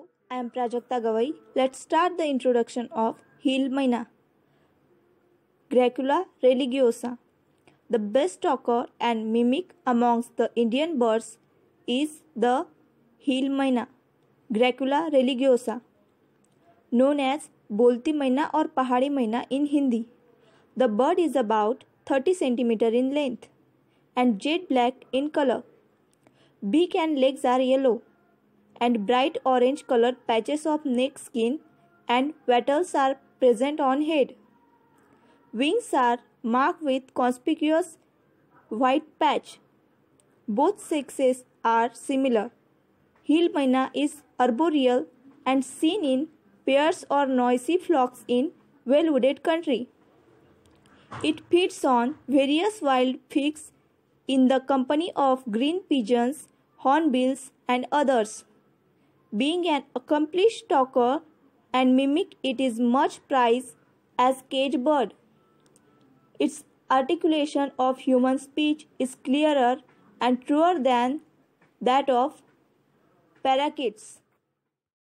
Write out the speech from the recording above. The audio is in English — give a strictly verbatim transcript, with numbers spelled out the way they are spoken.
Hello, I am Prajakta Gavai. Let's start the introduction of Heel Maina. Gracula religiosa. The best talker and mimic amongst the Indian birds is the heel maina, Gracula religiosa, known as Bolti maina or Pahadi maina in Hindi. The bird is about thirty centimeters in length and jet black in color. Beak and legs are yellow and bright orange colored patches of neck skin and wattles are present on head. Wings are marked with conspicuous white patch. Both sexes are similar. Heel maina is arboreal and seen in pairs or noisy flocks in well-wooded country. It feeds on various wild figs in the company of green pigeons, hornbills and others. Being an accomplished talker and mimic, it is much prized as cage bird. Its articulation of human speech is clearer and truer than that of parakeets.